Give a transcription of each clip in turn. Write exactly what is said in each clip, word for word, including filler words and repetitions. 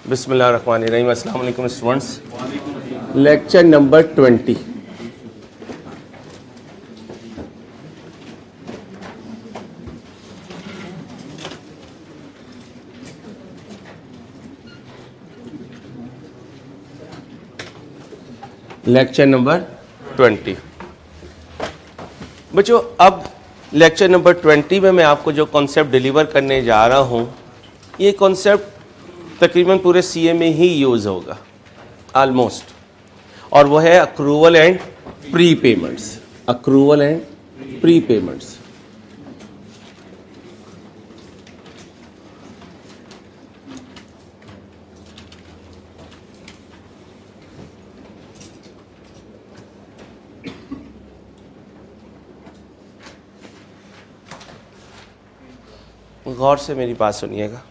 बिस्मिल्लाहिर्रहमानिर्रहीम। अस्सलाम वालेकुम students. Lecture number twenty. Lecture number twenty. बच्चों, अब लेक्चर नंबर ट्वेंटी में मैं आपको जो कॉन्सेप्ट डिलीवर करने जा रहा हूँ, ये कॉन्सेप्ट तकरीबन पूरे सीए में ही यूज़ होगा ऑलमोस्ट, और वो है accrual and prepayments. Accrual and prepayments. गौर से मेरी बात सुनिएगा।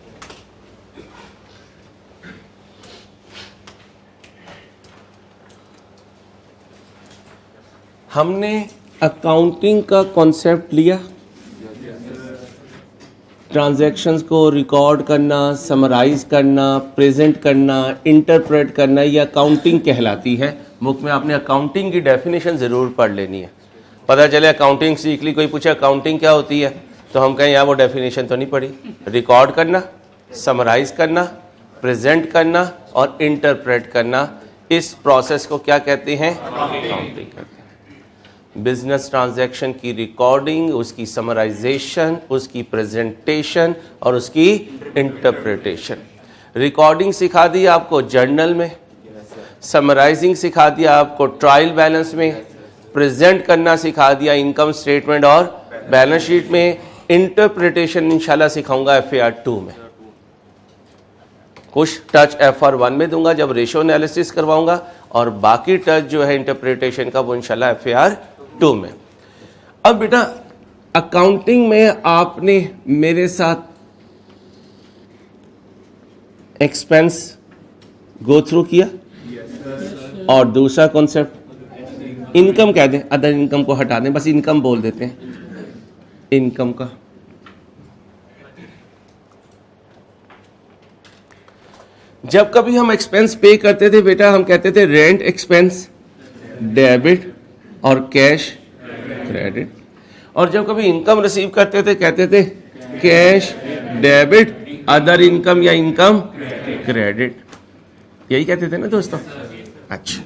हमने अकाउंटिंग का कॉन्सेप्ट लिया, ट्रांजैक्शंस को रिकॉर्ड करना, समराइज करना, प्रेजेंट करना, इंटरप्रेट करना, ये अकाउंटिंग कहलाती है। बुक में आपने अकाउंटिंग की डेफिनेशन ज़रूर पढ़ लेनी है। पता चले अकाउंटिंग सीख ली, कोई पूछे अकाउंटिंग क्या होती है तो हम कहें यार वो डेफिनेशन तो नहीं पढ़ी। रिकॉर्ड करना, समराइज करना, प्रेजेंट करना और इंटरप्रेट करना, इस प्रोसेस को क्या कहते हैं? अकाउंटिंग कहते हैं। बिजनेस ट्रांजैक्शन की रिकॉर्डिंग, उसकी समराइजेशन, उसकी प्रेजेंटेशन और उसकी इंटरप्रिटेशन। रिकॉर्डिंग सिखा दी आपको जर्नल में, समराइजिंग सिखा दिया आपको ट्रायल बैलेंस में, प्रेजेंट करना सिखा दिया इनकम स्टेटमेंट और बैलेंस शीट में, इंटरप्रिटेशन इंशाल्लाह सिखाऊंगा एफ ए आर टू में। कुछ टच एफ आर वन में दूंगा जब रेशो एनालिसिस करवाऊंगा, और बाकी टच जो है इंटरप्रिटेशन का वो इंशाल्लाह एफ ए आर टू में। अब बेटा, अकाउंटिंग में आपने मेरे साथ एक्सपेंस गो थ्रू किया, yes, और दूसरा कॉन्सेप्ट इनकम कह दें, अदर इनकम को हटा दें, बस इनकम बोल देते हैं। इनकम का जब कभी हम एक्सपेंस पे करते थे बेटा, हम कहते थे रेंट एक्सपेंस डेबिट और कैश क्रेडिट, और जब कभी इनकम रिसीव करते थे कहते थे कैश डेबिट, अदर इनकम या इनकम क्रेडिट, यही कहते थे ना दोस्तों। अच्छा,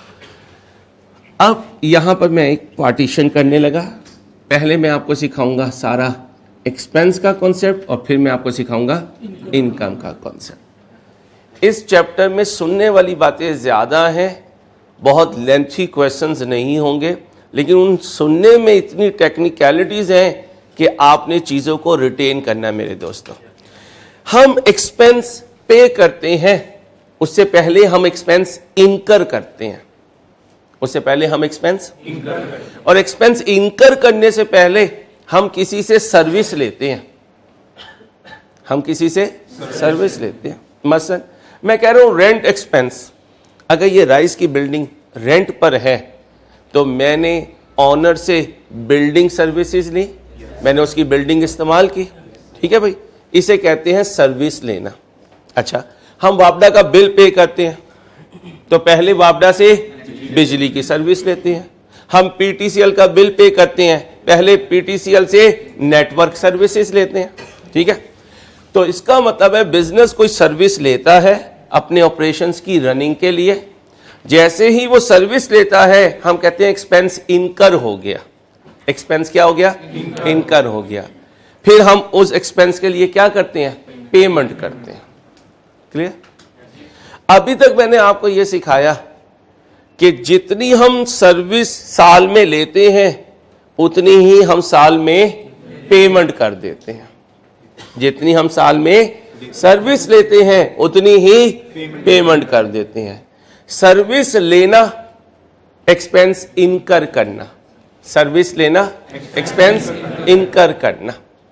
अब यहां पर मैं एक पार्टीशन करने लगा। पहले मैं आपको सिखाऊंगा सारा एक्सपेंस का कॉन्सेप्ट और फिर मैं आपको सिखाऊंगा इनकम का कॉन्सेप्ट। इस चैप्टर में सुनने वाली बातें ज़्यादा हैं, बहुत लेंथी क्वेश्चंस नहीं होंगे, लेकिन उन सुनने में इतनी टेक्निकलिटीज़ हैं कि आपने चीज़ों को रिटेन करना है मेरे दोस्तों। हम एक्सपेंस पे करते हैं, उससे पहले हम एक्सपेंस इनकर करते हैं। उससे पहले हम एक्सपेंस इनकर, और एक्सपेंस इनकर करने से पहले हम किसी से सर्विस लेते हैं। हम किसी से सर्विस लेते हैं। मसलन मैं कह रहा हूं रेंट एक्सपेंस, अगर ये राइस की बिल्डिंग रेंट पर है तो मैंने ऑनर से बिल्डिंग सर्विसेज ली, मैंने उसकी बिल्डिंग इस्तेमाल की, ठीक है भाई, इसे कहते हैं सर्विस लेना। अच्छा, हम वापडा का बिल पे करते हैं तो पहले वापडा से बिजली की सर्विस लेते हैं। हम पीटीसीएल का बिल पे करते हैं, पहले पीटीसीएल से नेटवर्क सर्विसेज लेते हैं, ठीक है। तो इसका मतलब है बिजनेस कोई सर्विस लेता है अपने ऑपरेशंस की रनिंग के लिए, जैसे ही वो सर्विस लेता है हम कहते हैं एक्सपेंस इनकर हो गया। एक्सपेंस क्या हो गया? इनकर, इनकर हो गया। फिर हम उस एक्सपेंस के लिए क्या करते हैं? पेमेंट करते हैं। क्लियर? अभी तक मैंने आपको यह सिखाया कि जितनी हम सर्विस साल में लेते हैं उतनी ही हम साल में पेमेंट कर देते हैं। जितनी हम साल में सर्विस लेते हैं उतनी ही पेमेंट कर देते हैं। सर्विस लेना, एक्सपेंस इनकर करना। सर्विस लेना, एक्सपेंस इनकर करना।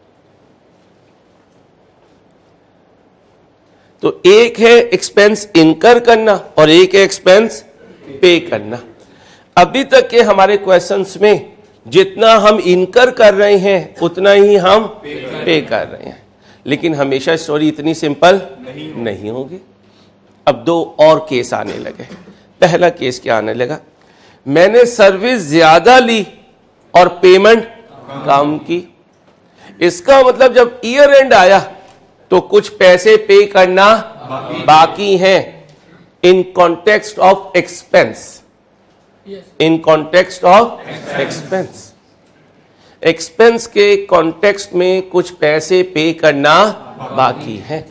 तो एक है एक्सपेंस इनकर करना और एक है एक्सपेंस पे करना। अभी तक के हमारे क्वेश्चंस में जितना हम इनकर कर रहे हैं उतना ही हम पे कर रहे हैं, लेकिन हमेशा स्टोरी इतनी सिंपल नहीं, नहीं होगी। अब दो और केस आने लगे। पहला केस क्या आने लगा, मैंने सर्विस ज्यादा ली और पेमेंट कम की। इसका मतलब जब ईयर एंड आया तो कुछ पैसे पे करना बाकी, बाकी हैं in context of expense, in context of expense. Expense के कॉन्टेक्स्ट में कुछ पैसे पे करना बाकी है।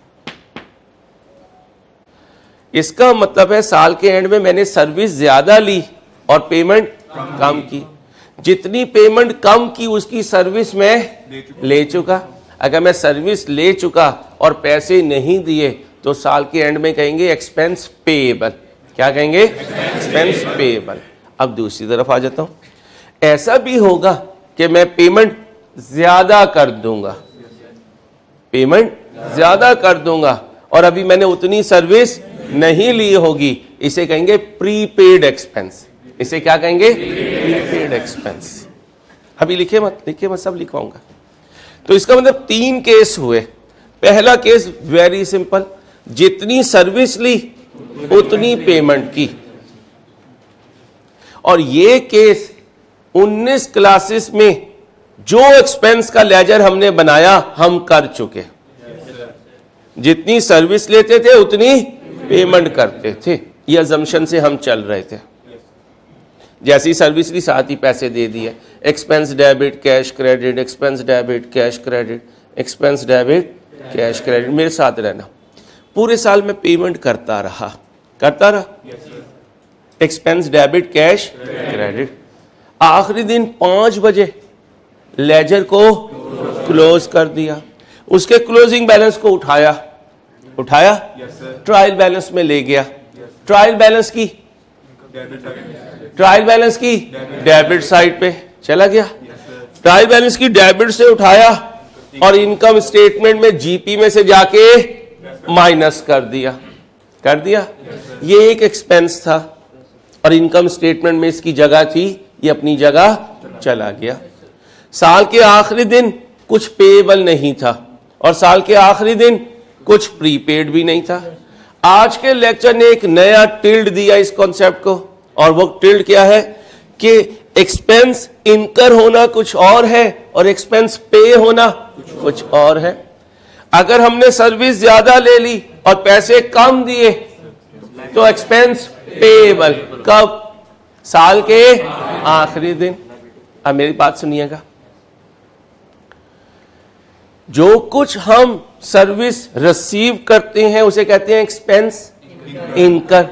इसका मतलब है साल के एंड में मैंने सर्विस ज्यादा ली और पेमेंट कम की। जितनी पेमेंट कम की उसकी सर्विस में ले चुका। अगर मैं सर्विस ले चुका और पैसे नहीं दिए तो साल के एंड में कहेंगे एक्सपेंस पेएबल। क्या कहेंगे? Expense payable. अब दूसरी तरफ आ जाता हूं, ऐसा भी होगा कि मैं पेमेंट ज्यादा कर दूंगा, पेमेंट ज्यादा कर दूंगा और अभी मैंने उतनी सर्विस नहीं ली होगी, इसे कहेंगे प्रीपेड एक्सपेंस। इसे क्या कहेंगे? Prepaid expense. अभी लिखे मत, लिखे मत, सब लिखवाऊंगा। तो इसका मतलब तीन केस हुए। पहला केस वेरी सिंपल, जितनी सर्विस ली उतनी पेमेंट की। और ये केस उन्नीस क्लासेस में जो एक्सपेंस का लेजर हमने बनाया हम कर चुके। जितनी सर्विस लेते थे उतनी पेमेंट करते थे, ये अजम्पशन से हम चल रहे थे। जैसी सर्विस ली साथ ही पैसे दे दिए। Expense debit cash credit, expense debit cash credit, expense debit cash credit, मेरे साथ रहना। पूरे साल में पेमेंट करता रहा करता रहा एक्सपेंस डेबिट कैश क्रेडिट। आखिरी दिन पांच बजे लेजर को क्लोज कर दिया। उसके क्लोजिंग बैलेंस को उठाया उठाया ट्रायल बैलेंस में ले गया। ट्रायल बैलेंस की ट्रायल बैलेंस की डेबिट साइड पे चला गया। ट्रायल बैलेंस की डेबिट से उठाया और इनकम स्टेटमेंट में जीपी में से जाके माइनस कर दिया कर दिया ये एक एक्सपेंस था और इनकम स्टेटमेंट में इसकी जगह थी, ये अपनी जगह चला गया। साल के आखिरी दिन कुछ पेएबल नहीं था और साल के आखिरी दिन कुछ प्रीपेड भी नहीं था। आज के लेक्चर ने एक नया टिल्ड दिया इस कॉन्सेप्ट को, और वो टिल्ड क्या है कि एक्सपेंस इनकर होना कुछ और है और एक्सपेंस पे होना कुछ और है। अगर हमने सर्विस ज्यादा ले ली और पैसे कम दिए तो एक्सपेंस पेएबल कब? साल के आखिरी दिन। अब मेरी बात सुनिएगा, जो कुछ हम सर्विस रिसीव करते हैं उसे कहते हैं एक्सपेंस इनकर।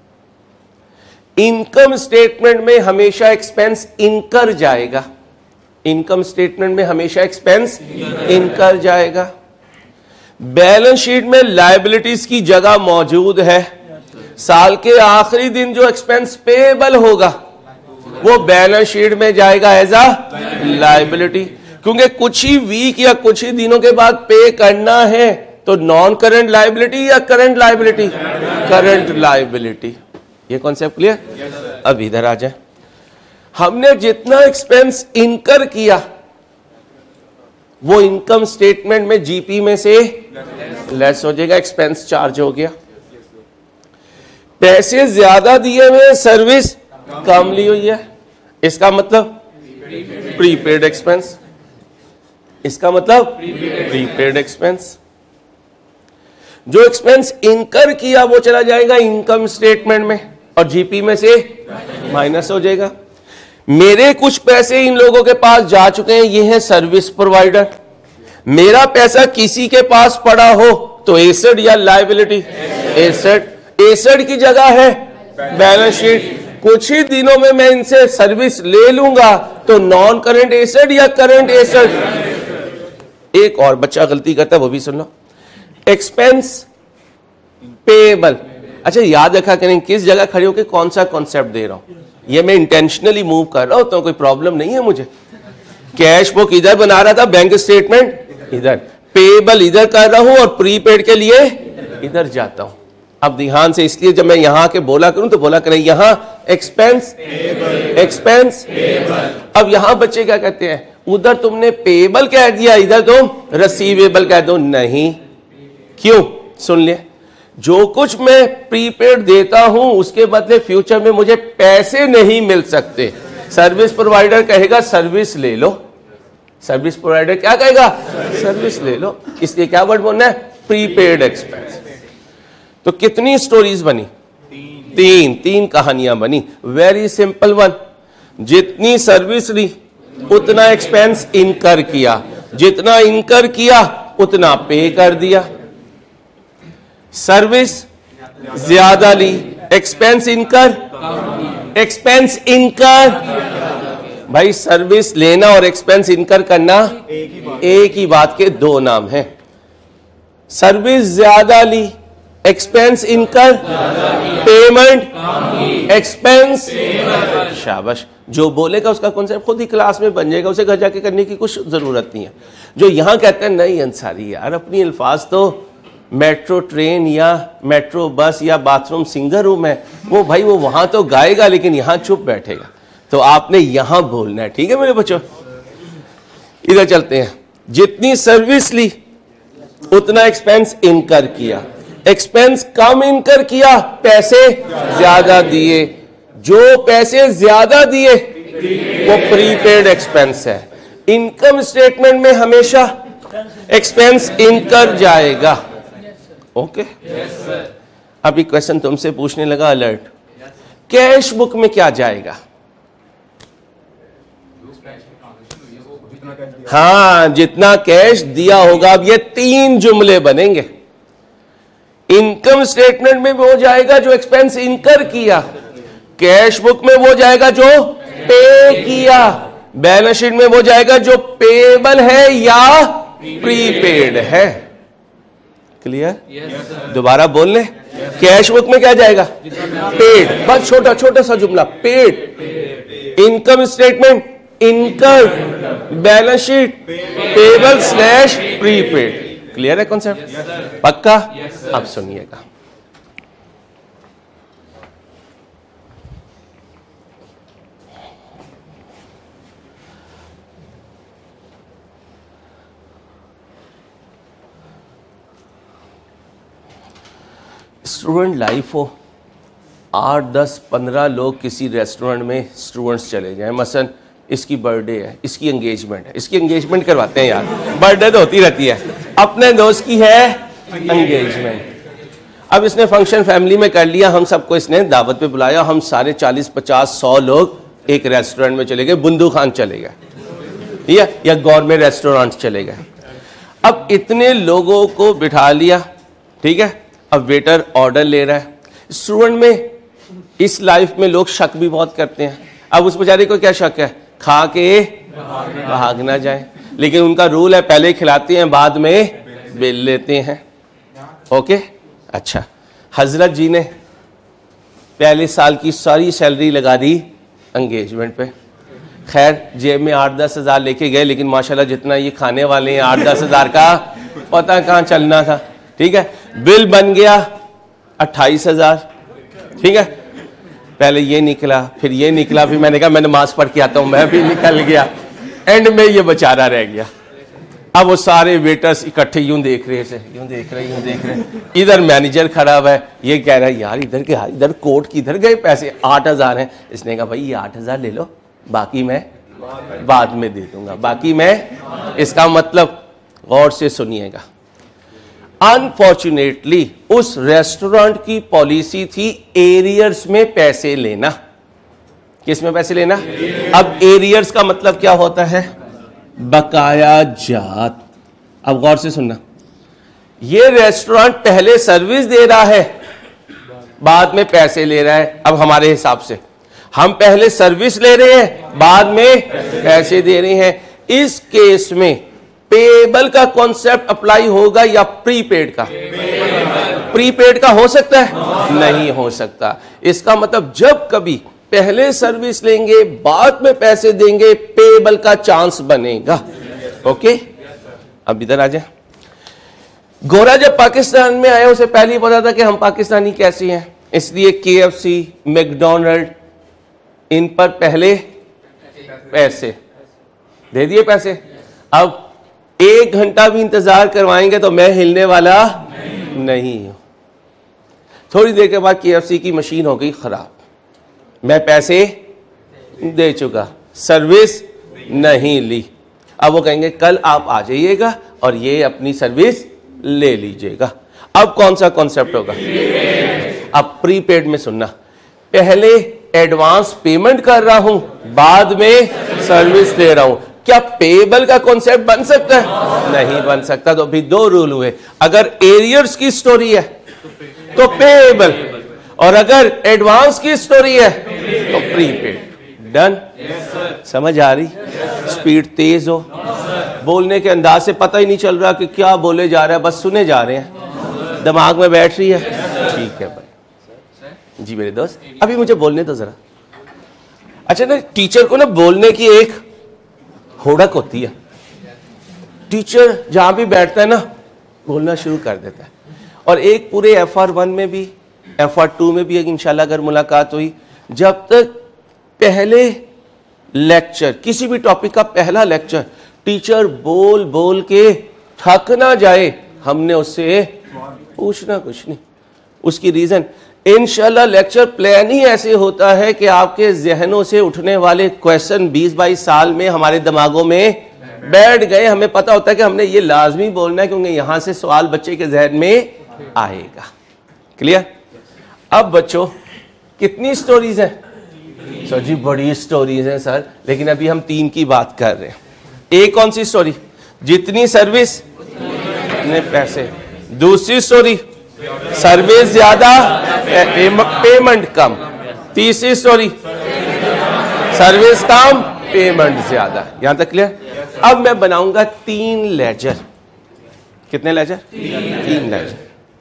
इनकम स्टेटमेंट में हमेशा एक्सपेंस इनकर जाएगा। इनकम स्टेटमेंट में हमेशा एक्सपेंस इनकर जाएगा। बैलेंस शीट में लायबिलिटीज की जगह मौजूद है। साल के आखिरी दिन जो एक्सपेंस पेएबल होगा वो बैलेंस शीट में जाएगा एज अ लायबिलिटी, क्योंकि कुछ ही वीक या कुछ ही दिनों के बाद पे करना है। तो नॉन करंट लायबिलिटी या करंट लायबिलिटी? Current liability. ये कॉन्सेप्ट क्लियर? yes, अब इधर आ जाए। हमने जितना एक्सपेंस इनकर किया वो इनकम स्टेटमेंट में जीपी में से लेस हो जाएगा, एक्सपेंस चार्ज हो गया। पैसे ज्यादा दिए हुए, सर्विस कम ली हुई है, इसका मतलब प्रीपेड एक्सपेंस। इसका मतलब प्रीपेड एक्सपेंस। जो एक्सपेंस इनकर किया वो चला जाएगा इनकम स्टेटमेंट में और जीपी में से माइनस हो जाएगा। मेरे कुछ पैसे इन लोगों के पास जा चुके हैं, ये है सर्विस प्रोवाइडर। मेरा पैसा किसी के पास पड़ा हो तो एसेट या लायबिलिटी? एसेट। एसेट की जगह है बैलेंस शीट। कुछ ही दिनों में मैं इनसे सर्विस ले लूंगा तो नॉन करंट एसेट या करंट एसेट? एक और बच्चा गलती करता है, वो भी सुन लो। Expense payable. अच्छा, याद रखा करें किस जगह खड़े होकर कौन सा कॉन्सेप्ट दे रहा हूं। ये मैं इंटेंशनली मूव कर रहा हूं तो कोई प्रॉब्लम नहीं है मुझे। कैश बुक इधर बना रहा था, बैंक स्टेटमेंट इधर, पेएबल इधर कर रहा हूं और प्रीपेड के लिए इधर जाता हूं। अब ध्यान से, इसलिए जब मैं यहां के बोला करूं तो बोला करें यहां एक्सपेंस एक्सपेंस। अब यहां बच्चे क्या कहते हैं, उधर तुमने पेएबल कह दिया, इधर तुम रिसीवेबल कह दो। नहीं, क्यों? सुन ले, जो कुछ मैं प्रीपेड देता हूं उसके बदले फ्यूचर में मुझे पैसे नहीं मिल सकते। सर्विस प्रोवाइडर कहेगा सर्विस ले लो, सर्विस प्रोवाइडर क्या कहेगा? सर्विस ले लो। इसलिए क्या वर्ड बोलना है? Prepaid expense. तो कितनी स्टोरीज बनी? तीन तीन कहानियां बनी। वेरी सिंपल वन, जितनी सर्विस ली उतना एक्सपेंस इनकर किया, जितना इनकर किया उतना पे कर दिया। सर्विस ज्यादा ली, एक्सपेंस इनकर, एक्सपेंस इनकर। भाई सर्विस लेना और एक्सपेंस इनकर करना एक ही बात के दो नाम हैं। सर्विस ज्यादा ली, एक्सपेंस इनकर, पेमेंट एक्सपेंस। शाबाश। जो बोलेगा उसका कॉन्सेप्ट खुद ही क्लास में बन जाएगा, उसे घर जाके करने की कुछ जरूरत नहीं है। जो यहां कहते हैं नहीं अंसारी यार, अपनी अल्फाज तो मेट्रो ट्रेन या मेट्रो बस या बाथरूम सिंगर रूम है, वो भाई वो वहां तो गाएगा लेकिन यहां चुप बैठेगा। तो आपने यहां बोलना है, ठीक है मेरे बच्चों। इधर चलते हैं। जितनी सर्विस ली उतना एक्सपेंस इनकर किया, एक्सपेंस कम इनकर किया, पैसे ज्यादा दिए। जो पैसे ज्यादा दिए वो प्रीपेड एक्सपेंस है। इनकम स्टेटमेंट में हमेशा एक्सपेंस इनकर जाएगा। Okay okay? अभी क्वेश्चन तुमसे पूछने लगा अलर्ट, कैश बुक में क्या जाएगा? हाँ, जितना कैश दिया होगा। अब ये तीन जुमले बनेंगे। इनकम स्टेटमेंट में वो जाएगा जो एक्सपेंस इनकर किया, कैश बुक में वो जाएगा जो पे किया, बैलेंस शीट में वो जाएगा जो पेबल है या प्रीपेड है। क्लियर? yes, दोबारा बोल ले। yes, कैश बुक में क्या जाएगा? पेड। बस छोटा छोटा सा जुमला, paid. Income statement incurred, balance sheet payable slash prepaid. Clear है कॉन्सेप्ट? yes, पक्का? yes, अब सुनिएगा। स्टूडेंट लाइफ हो, आठ दस पंद्रह लोग किसी रेस्टोरेंट में स्टूडेंट्स चले जाएं, मसलन इसकी बर्थडे है, इसकी एंगेजमेंट है, इसकी एंगेजमेंट करवाते हैं यार, बर्थडे तो होती रहती है, अपने दोस्त की है एंगेजमेंट। अब इसने फंक्शन फैमिली में कर लिया, हम सबको इसने दावत पे बुलाया, हम सारे चालीस पचास सौ लोग एक रेस्टोरेंट में चले गए, बुंदू खान चले गए या, या गौरमेंट रेस्टोरेंट चले गए। अब इतने लोगों को बिठा लिया, ठीक है। अब वेटर ऑर्डर ले रहा है। स्टूडेंट में इस लाइफ में लोग शक भी बहुत करते हैं। अब उस बेचारे को क्या शक है? खा के भाग ना जाए, लेकिन उनका रूल है पहले खिलाते हैं बाद में बिल लेते हैं। ओके अच्छा, हजरत जी ने पहले साल की सारी सैलरी लगा दी एंगेजमेंट पे। खैर जेब में आठ दस हजार लेके गए, लेकिन माशाल्लाह जितना ये खाने वाले हैं आठ दस हजार का पता कहाँ चलना था, ठीक है। बिल बन गया अट्ठाईस हजार, ठीक है। पहले ये निकला, फिर ये निकला, फिर मैंने कहा मैं नमाज पढ़ के आता हूं, मैं भी निकल गया। एंड में ये बेचारा रह गया। अब वो सारे वेटर्स इकट्ठे यूं देख रहे थे, यूं देख रहे यूं देख रहे इधर मैनेजर खड़ा हुआ है, ये कह रहा है यार इधर के इधर कोर्ट किधर गए पैसे, आठ हजार है। इसने कहा भाई ये आठ हजार ले लो, बाकी मैं बाद में दे दूंगा, बाकी मैं। इसका मतलब गौर से सुनिएगा, अनफॉर्चुनेटली उस रेस्टोरेंट की पॉलिसी थी एरियर्स में पैसे लेना। किस में पैसे लेना? अब एरियर्स का मतलब क्या होता है? बकाया जात। अब गौर से सुनना, ये रेस्टोरेंट पहले सर्विस दे रहा है, बाद में पैसे ले रहा है। अब हमारे हिसाब से हम पहले सर्विस ले रहे हैं, बाद में पैसे दे रहे हैं। इस केस में पेबल का कॉन्सेप्ट अप्लाई होगा या प्रीपेड का? प्रीपेड का हो सकता है? नहीं हो सकता। इसका मतलब जब कभी पहले सर्विस लेंगे बाद में पैसे देंगे, पेबल का चांस बनेगा। ओके अब इधर आ जाए। गोरा जब पाकिस्तान में आया उसे पहले ही पता था कि हम पाकिस्तानी कैसे हैं, इसलिए केएफसी, मैकडॉनल्ड, इन पर पहले पैसे दे दिए पैसे। अब एक घंटा भी इंतजार करवाएंगे तो मैं हिलने वाला नहीं, नहीं हूं। थोड़ी देर के बाद केएफसी की मशीन हो गई खराब, मैं पैसे दे चुका, सर्विस नहीं ली। अब वो कहेंगे कल आप आ जाइएगा और ये अपनी सर्विस ले लीजिएगा। अब कौन सा कॉन्सेप्ट होगा? अब प्रीपेड में सुनना, पहले एडवांस पेमेंट कर रहा हूं, बाद में सर्विस दे रहा हूं। क्या पेबल का कॉन्सेप्ट बन सकता है? नहीं बन सकता। तो अभी दो रूल हुए, अगर एरियर्स की स्टोरी है तो पेबल, और अगर एडवांस की स्टोरी है तो प्रीपेड। डन? समझ आ रही? स्पीड तेज हो, बोलने के अंदाज से पता ही नहीं चल रहा कि क्या बोले जा रहा है, बस सुने जा रहे हैं, दिमाग में बैठ रही है। ठीक है भाई जी मेरे दोस्त, अभी मुझे बोलने तो जरा। अच्छा ना, टीचर को ना बोलने की एक होड़क होती है। टीचर जहां भी बैठता है ना बोलना शुरू कर देता है। और एक पूरे एफ आर वन में भी, एफ आर टू में भी एक इंशाल्लाह अगर मुलाकात हुई, जब तक पहले लेक्चर, किसी भी टॉपिक का पहला लेक्चर टीचर बोल बोल के थक ना जाए, हमने उससे पूछना कुछ नहीं। उसकी रीजन, इंशाल्लाह लेक्चर प्लान ही ऐसे होता है कि आपके जहनों से उठने वाले क्वेश्चन बीस बाईस साल में हमारे दिमागों में बैठ गए। हमें पता होता है कि हमने ये लाजमी बोलना है, क्योंकि यहां से सवाल बच्चे के जहन में आएगा। क्लियर? अब बच्चों, कितनी स्टोरीज हैं? सर जी बड़ी स्टोरीज हैं सर, लेकिन अभी हम तीन की बात कर रहे हैं। एक कौन सी स्टोरी? जितनी सर्विस उतने पैसे। दूसरी स्टोरी, सर्विस ज्यादा पेमेंट कम। तीसरी स्टोरी, सर्विस कम पेमेंट ज्यादा। यहां तक क्लियर? अब मैं बनाऊंगा तीन लेजर। कितने लेजर? तीन लेजर।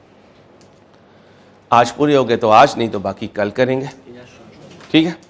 आज पूरे हो गए तो आज, नहीं तो बाकी कल करेंगे। ठीक है?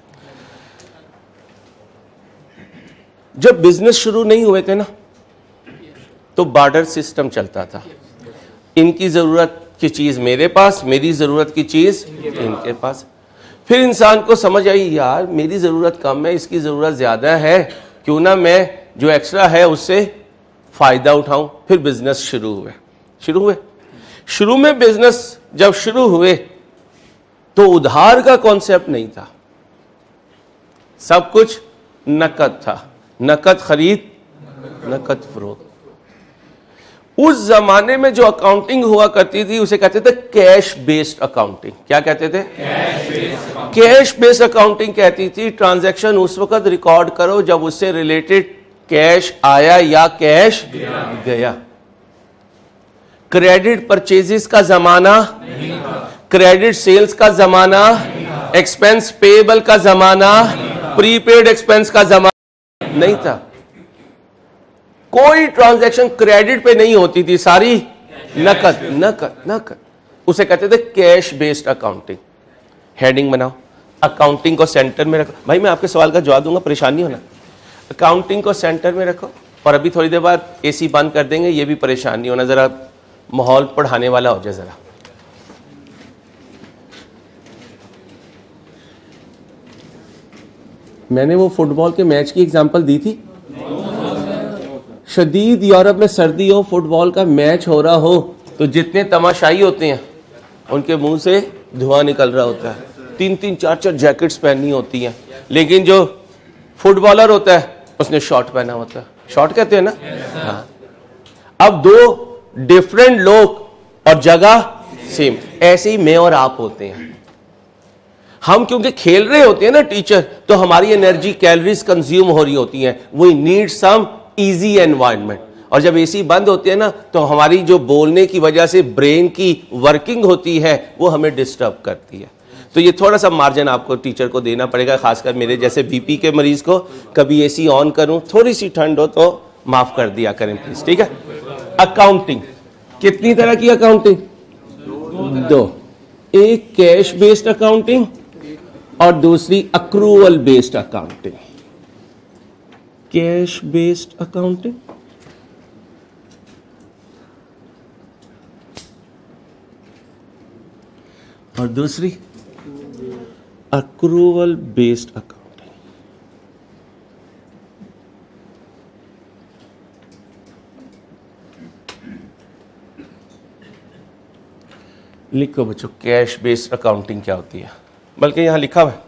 जब बिजनेस शुरू नहीं हुए थे ना, तो बार्टर सिस्टम चलता था। इनकी जरूरत की चीज मेरे पास, मेरी जरूरत की चीज इनके पास। फिर इंसान को समझ आई, यार मेरी जरूरत कम है, इसकी जरूरत ज्यादा है, क्यों ना मैं जो एक्स्ट्रा है उससे फायदा उठाऊं। फिर बिजनेस शुरू हुए शुरू हुए शुरू में बिजनेस जब शुरू हुए तो उधार का कॉन्सेप्ट नहीं था, सब कुछ नकद था। नकद खरीद, नकद फरोख्त। उस जमाने में जो अकाउंटिंग हुआ करती थी उसे कहते थे कैश बेस्ड अकाउंटिंग। क्या कहते थे? कैश बेस्ड अकाउंटिंग कहती थी ट्रांजैक्शन उस वक्त रिकॉर्ड करो जब उससे रिलेटेड कैश आया या कैश गया। क्रेडिट परचेजेस का जमाना, क्रेडिट सेल्स का जमाना, एक्सपेंस पेएबल का जमाना, प्रीपेड एक्सपेंस का जमाना नहीं था। कोई ट्रांजैक्शन क्रेडिट पे नहीं होती थी, सारी नकद नकद नकद। उसे कहते थे कैश बेस्ड अकाउंटिंग। हेडिंग बनाओ, अकाउंटिंग को सेंटर में रखो। भाई मैं आपके सवाल का जवाब दूंगा, परेशानी होना। अकाउंटिंग को सेंटर में रखो, और अभी थोड़ी देर बाद एसी बंद कर देंगे, ये भी परेशानी होना, जरा माहौल पढ़ाने वाला हो जाए जरा। मैंने वो फुटबॉल के मैच की एग्जांपल दी थी। शदीद यूरोप में सर्दी हो, फुटबॉल का मैच हो रहा हो, तो जितने तमाशाई होते हैं उनके मुंह से धुआं निकल रहा होता है। तीन तीन चार चार जैकेट्स पहननी होती हैं, लेकिन जो फुटबॉलर होता है उसने शॉर्ट पहना होता है। शॉर्ट कहते हैं ना? हाँ। अब दो डिफरेंट लोग और जगह सेम, ऐसे ही मैं और आप होते हैं। हम क्योंकि खेल रहे होते हैं ना टीचर, तो हमारी एनर्जी कैलोरीज कंज्यूम हो रही होती हैं। We need some easy environment. और जब एसी बंद होती है ना, तो हमारी जो बोलने की वजह से ब्रेन की वर्किंग होती है वो हमें डिस्टर्ब करती है। तो ये थोड़ा सा मार्जिन आपको टीचर को देना पड़ेगा, खासकर मेरे जैसे बीपी के मरीज को। कभी एसी ऑन करूं, थोड़ी सी ठंड हो तो माफ कर दिया करें प्लीज। ठीक है? अकाउंटिंग, कितनी तरह की अकाउंटिंग? दो। एक कैश बेस्ड अकाउंटिंग और दूसरी accrual based accounting. Cash based accounting और दूसरी अक्रूवल बेस्ड अकाउंटिंग। लिखो बच्चों कैश बेस्ड अकाउंटिंग क्या होती है, बल्कि यहां लिखा हुआ है,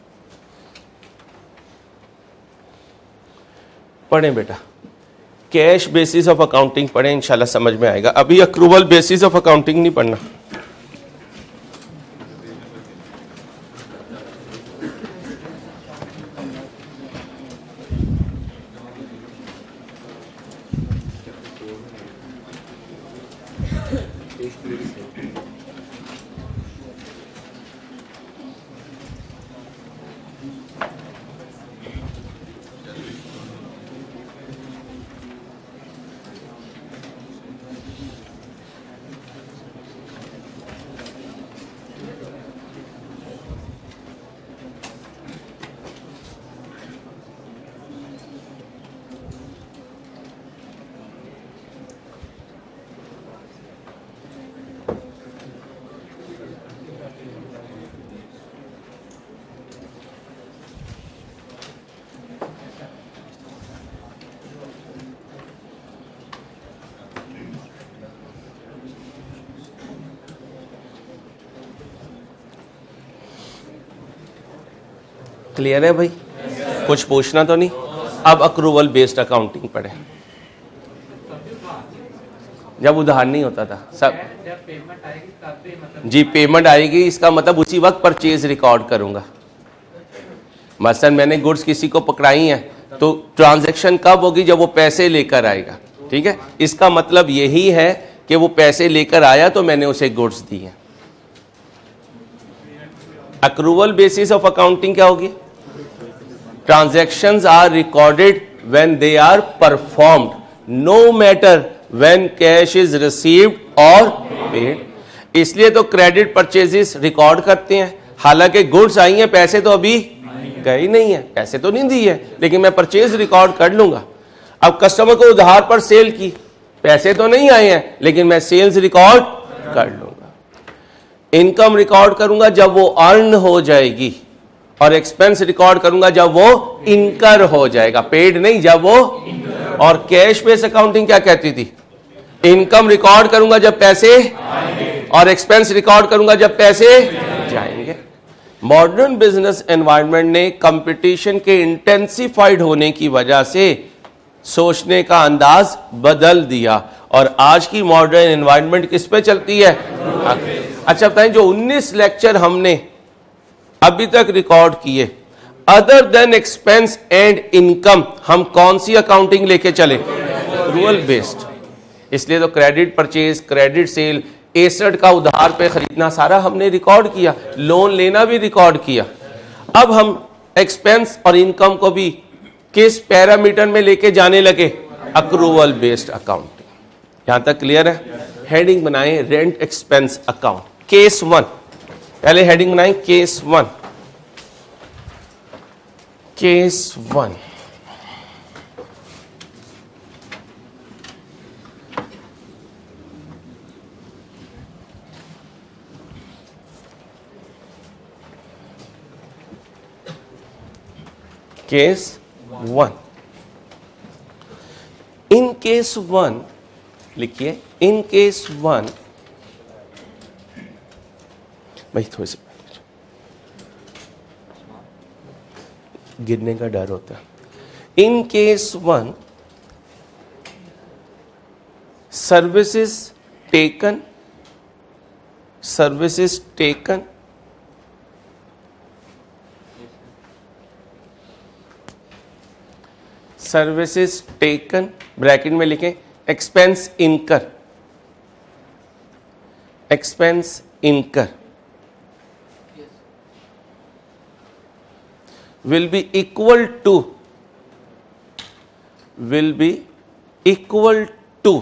पढ़ें बेटा। कैश बेसिस ऑफ अकाउंटिंग पढ़ें, इंशाल्लाह समझ में आएगा। अभी अक्रूवल बेसिस ऑफ अकाउंटिंग नहीं पढ़ना। क्लियर है भाई? yes, कुछ पूछना तो नहीं? अब अक्रूवल बेस्ड अकाउंटिंग पढ़े। जब उधार नहीं होता था सब पेमेंट आएगी तब जी पेमेंट आएगी, इसका मतलब उसी वक्त परचेज रिकॉर्ड करूंगा। मसलन मैंने गुड्स किसी को पकड़ाई हैं तो ट्रांजैक्शन कब होगी? जब वो पैसे लेकर आएगा। ठीक है, इसका मतलब यही है कि वो पैसे लेकर आया तो मैंने उसे गुड्स दी हैं। अक्रूवल बेसिस ऑफ अकाउंटिंग क्या होगी? Transactions are recorded when they are performed, no matter when cash is received और पेड। इसलिए तो क्रेडिट परचेजेस रिकॉर्ड करते हैं, हालांकि गुड्स आई हैं, पैसे तो अभी गए नहीं है, पैसे तो नहीं दिए, लेकिन मैं परचेज रिकॉर्ड कर लूंगा। अब कस्टमर को उधार पर सेल की, पैसे तो नहीं आए हैं, लेकिन मैं सेल्स रिकॉर्ड कर लूंगा। इनकम रिकॉर्ड करूंगा जब वो अर्न हो जाएगी, और एक्सपेंस रिकॉर्ड करूंगा जब वो इनकर हो जाएगा, पेड नहीं, जब वो। और कैश बेस्ड अकाउंटिंग क्या कहती थी? इनकम रिकॉर्ड करूंगा जब पैसे आएंगे, और एक्सपेंस रिकॉर्ड करूंगा जब पैसे जाएंगे। मॉडर्न बिजनेस एनवायरनमेंट ने कंपटीशन के इंटेंसिफाइड होने की वजह से सोचने का अंदाज बदल दिया, और आज की मॉडर्न एनवायरनमेंट किस पे चलती है? अच्छा बताएं, जो उन्नीस लेक्चर हमने अभी तक रिकॉर्ड किए, other than expense and income, हम कौन सी अकाउंटिंग लेके चले? Rule based. इसलिए तो credit purchase, credit sale, asset का उधार पे खरीदना सारा हमने रिकॉर्ड किया, लोन लेना भी रिकॉर्ड किया। अब हम एक्सपेंस और इनकम को भी किस पैरामीटर में लेके जाने लगे? Accrual based accounting. यहां तक क्लियर है? हेडिंग बनाएं rent expense account, case one. पहले हेडिंग बनाएं case one. Case one case one. In case one लिखिए, इन केस वन, भाई थोड़ी सी गिरने का डर होता है। In case one, services taken, services taken services taken bracket में लिखें, एक्सपेंस इनकर, एक्सपेंस इनकर will be equal to will be equal to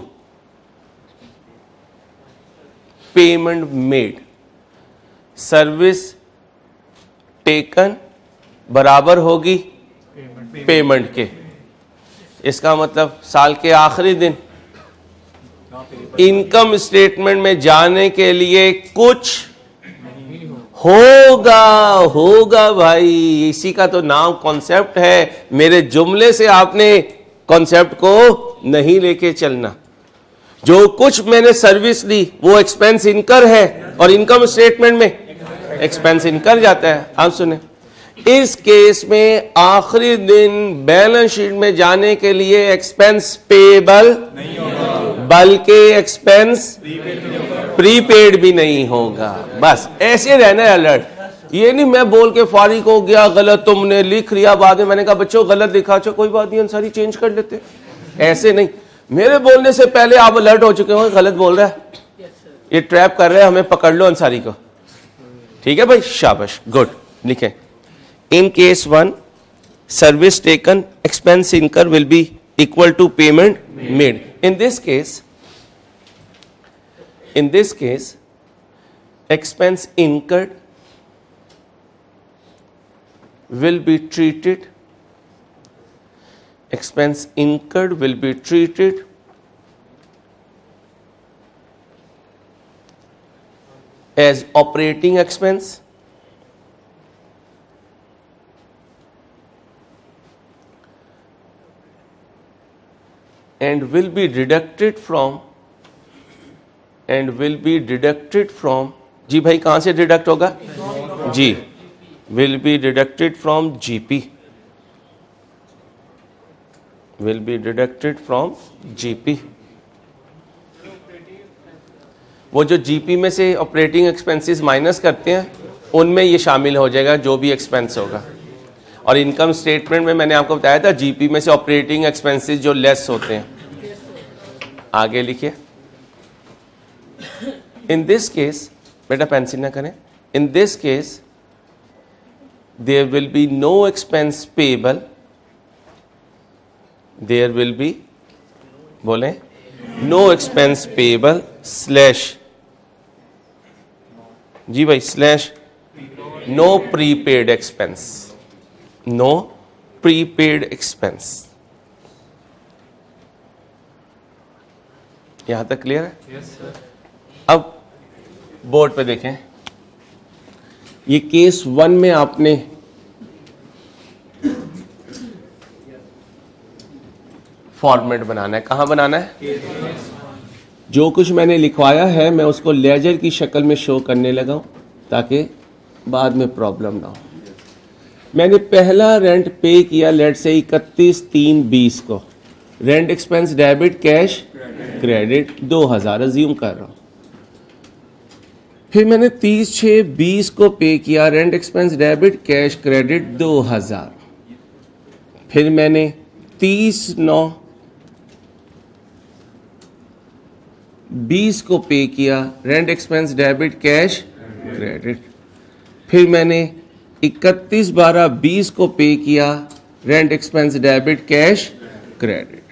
payment made। Service taken बराबर होगी पेमेंट के। इसका मतलब साल के आखिरी दिन इनकम स्टेटमेंट में जाने के लिए कुछ होगा होगा भाई, इसी का तो नाम कॉन्सेप्ट है। मेरे जुमले से आपने कॉन्सेप्ट को नहीं लेके चलना। जो कुछ मैंने सर्विस ली वो एक्सपेंस इनकर है और इनकम स्टेटमेंट में एक्सपेंस इनकर जाता है। आप सुने, इस केस में आखिरी दिन बैलेंस शीट में जाने के लिए एक्सपेंस पेएबल नहीं होगा, बल्कि एक्सपेंस प्रीपेड भी नहीं होगा। बस ऐसे रहना है अलर्ट। ये नहीं मैं बोल के फारिग हो गया, गलत तुमने लिख लिया, बाद में मैंने कहा बच्चों गलत लिखा, अच्छा कोई बात नहीं सारी चेंज कर लेते। ऐसे नहीं, मेरे बोलने से पहले आप अलर्ट हो चुके हो गलत बोल रहा है, ये ट्रैप कर रहे हैं हमें, पकड़ लो अंसारी को। ठीक है भाई, शाबाश, गुड। लिखें, in case one service taken expense incurred will be equal to payment made. In this case in this case expense incurred will be treated expense incurred will be treated as operating expense and will be deducted from and will be deducted from जी भाई कहां से deduct होगा? जी, will be deducted from GP, will be deducted from GP. वो जो GP में से ऑपरेटिंग एक्सपेंसेस माइनस करते हैं उनमें ये शामिल हो जाएगा जो भी एक्सपेंस होगा। और इनकम स्टेटमेंट में मैंने आपको बताया था जीपी में से ऑपरेटिंग एक्सपेंसेस जो लेस होते हैं। आगे लिखिए, इन दिस केस, बेटा पेंसिल ना करें, in this case there will be no expense payable, there will be, बोले, नो एक्सपेंस पेएबल स्लैश, जी भाई, slash no prepaid expense, no prepaid expense. यहां तक क्लियर है? yes, sir. अब बोर्ड पे देखें, ये केस वन में आपने फॉर्मेट बनाना है। कहां बनाना है? जो कुछ मैंने लिखवाया है मैं उसको लेजर की शक्ल में शो करने लगा हूं ताकि बाद में प्रॉब्लम ना हो। मैंने पहला रेंट पे किया लेट से इकतीस तीन बीस को, rent expense debit cash credit दो हजार अज्यूम कर रहा हूं। फिर मैंने तीस छः बीस को पे किया, rent expense debit cash credit दो हजार। फिर मैंने तीस नौ बीस को पे किया, rent expense debit cash credit. फिर मैंने इकतीस बारह बीस को पे किया, rent expense debit cash credit.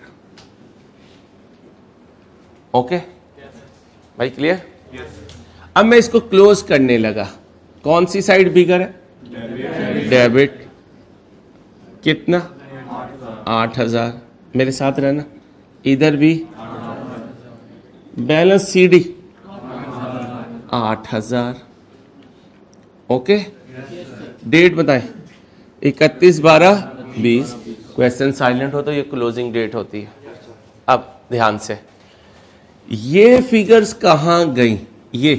Okay भाई, क्लियर? अब मैं इसको क्लोज करने लगा। कौन सी साइड बिगर है? डेबिट। कितना? आठ हजार। मेरे साथ रहना, इधर भी बैलेंस सीडी आठ हजार। ओके, डेट बताएं, इकतीस बारह बीस। क्वेश्चन साइलेंट हो तो ये क्लोजिंग डेट होती है। अब ध्यान से, ये फिगर्स कहां गई? ये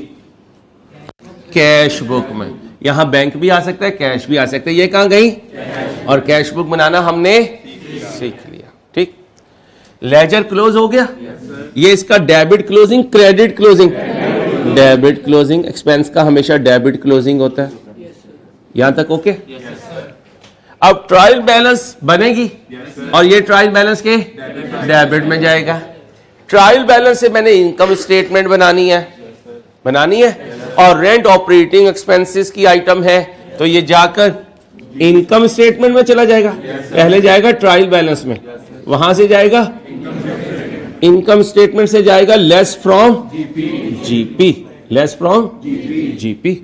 कैश बुक में। यहां बैंक भी आ सकता है, कैश भी आ सकता है। ये कहां गई? और कैश बुक बनाना हमने सीख लिया। ठीक, लेजर क्लोज हो गया। ये इसका debit closing, credit closing, debit closing. Expense का हमेशा डेबिट क्लोजिंग होता है। यहां तक ओके? अब ट्रायल बैलेंस बनेगी और ये ट्रायल बैलेंस के डेबिट में जाएगा। ट्रायल बैलेंस से मैंने इनकम स्टेटमेंट बनानी है, बनानी है और रेंट ऑपरेटिंग एक्सपेंसेस की आइटम है तो ये जाकर इनकम स्टेटमेंट में चला जाएगा। पहले जाएगा ट्रायल बैलेंस में, वहां से जाएगा इनकम स्टेटमेंट से जाएगा less from GP, less from GP.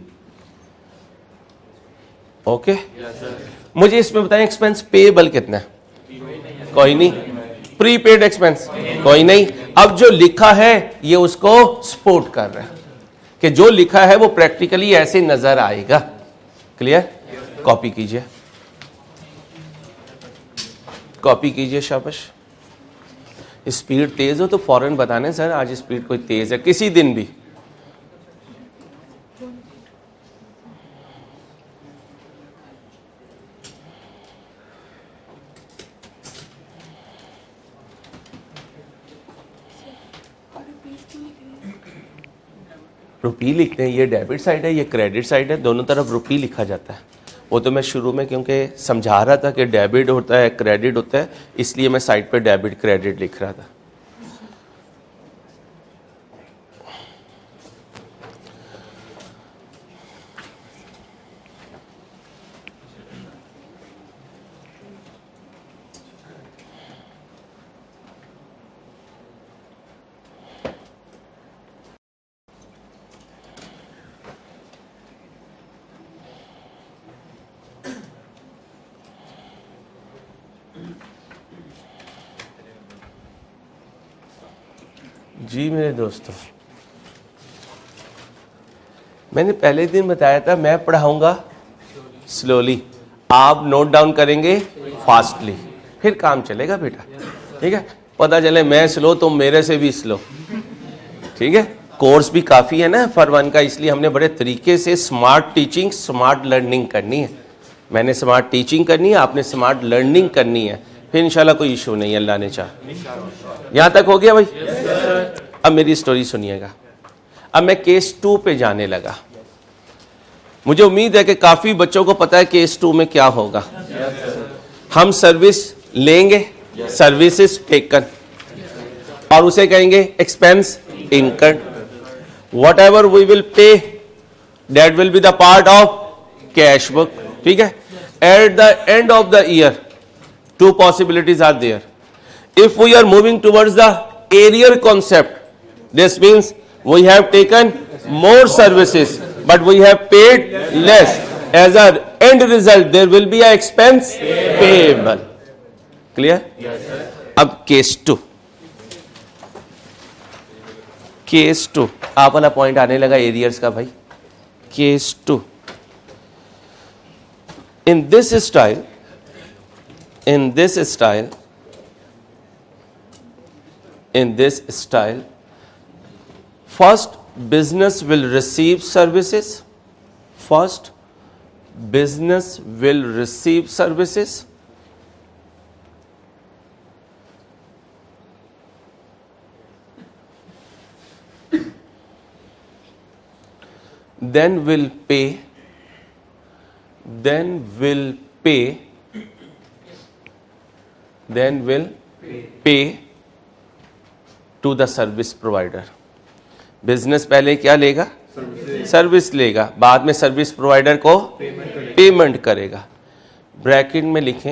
Okay, मुझे इसमें बताएं एक्सपेंस पेएबल कितना है? कोई नहीं। प्रीपेड एक्सपेंस कोई नहीं। अब जो लिखा है ये उसको सपोर्ट कर रहा है कि जो लिखा है वो प्रैक्टिकली ऐसे नजर आएगा। क्लियर? कॉपी कीजिए, कॉपी कीजिए, शाबाश। स्पीड तेज हो तो फौरन बताने सर आज स्पीड कोई तेज है, किसी दिन भी। रुपी लिखते हैं, ये डेबिट साइड है, ये क्रेडिट साइड है, दोनों तरफ रुपी लिखा जाता है। वो तो मैं शुरू में क्योंकि समझा रहा था कि डेबिट होता है क्रेडिट होता है, इसलिए मैं साइड पे डेबिट क्रेडिट लिख रहा था। जी मेरे दोस्तों, मैंने पहले दिन बताया था मैं पढ़ाऊंगा स्लोली, आप नोट डाउन करेंगे फास्टली, फिर काम चलेगा बेटा। ठीक है, पता चले मैं स्लो तो मेरे से भी स्लो। ठीक है, कोर्स भी काफ़ी है ना फॉर वन का, इसलिए हमने बड़े तरीके से स्मार्ट टीचिंग स्मार्ट लर्निंग करनी है। मैंने स्मार्ट टीचिंग करनी है, आपने स्मार्ट लर्निंग करनी है, फिर इंशाल्लाह कोई इशू नहीं है, अल्लाह ने चाहा। यहाँ तक हो गया भाई? yes, अब मेरी स्टोरी सुनिएगा। अब मैं केस टू पे जाने लगा। मुझे उम्मीद है कि काफ़ी बच्चों को पता है केस टू में क्या होगा। yes, हम सर्विस लेंगे, सर्विसेज टेकन, और उसे कहेंगे expense incurred. Whatever we will pay that will be the part of cash book. ठीक है, at the end of the year two possibilities are there. If we are moving towards the arrear concept, this means we have taken more services but we have paid less. As an end result there will be a expense payable. Clear? Yes, sir. अब case two, case two आप वाला point आने लगा arrears का भाई। case two, in this style In this style, in this style, first business will receive services. First, business will receive services. Then will pay. Then will pay. Then will pay to the service provider. Business पहले क्या लेगा? Service लेगा, बाद में service provider को payment करेगा। Bracket में लिखें,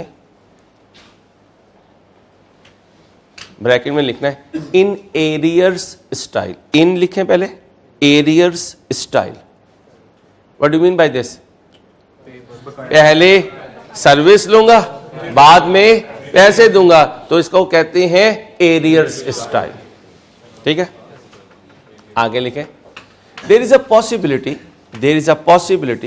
ब्रैकेट में लिखना है इन एरियर्स स्टाइल। इन लिखें पहले, arrears style. What do mean by this? पहले सर्विस लूंगा, बाद में पैसे दूंगा, तो इसको कहते हैं एरियर्स स्टाइल। ठीक है, आगे लिखें, there is a possibility, there is a possibility.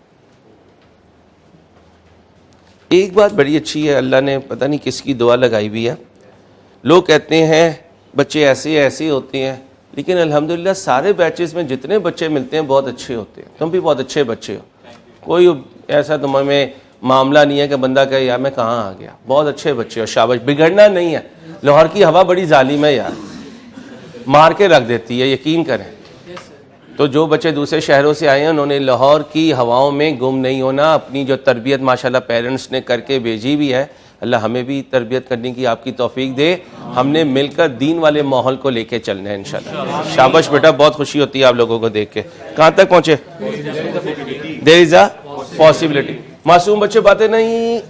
एक बात बड़ी अच्छी है, अल्लाह ने पता नहीं किसकी दुआ लगाई हुई है। लोग कहते हैं बच्चे ऐसे ऐसे होते हैं, लेकिन अल्हम्दुलिल्लाह सारे बैचेस में जितने बच्चे मिलते हैं बहुत अच्छे होते हैं। तुम भी बहुत अच्छे बच्चे हो, कोई ऐसा तुम में मामला नहीं है कि बंदा कहे यार मैं कहाँ आ गया। बहुत अच्छे बच्चे हो, शाबाश। बिगड़ना नहीं है। लाहौर की हवा बड़ी जालिम है यार, मार के रख देती है, यकीन करें। तो जो बच्चे दूसरे शहरों से आए हैं उन्होंने लाहौर की हवाओं में गुम नहीं होना। अपनी जो तरबियत माशाल्लाह पेरेंट्स ने करके भेजी भी है, अल्लाह हमें भी तरबियत करने की आपकी तौफीक दे। हमने मिलकर दीन वाले माहौल को लेके चलना है इंशाल्लाह। शाबाश बेटा, बहुत खुशी होती है आप लोगों को देख के। कहाँ तक पहुँचे? There is a possibility. मासूम बच्चे बातें नहीं,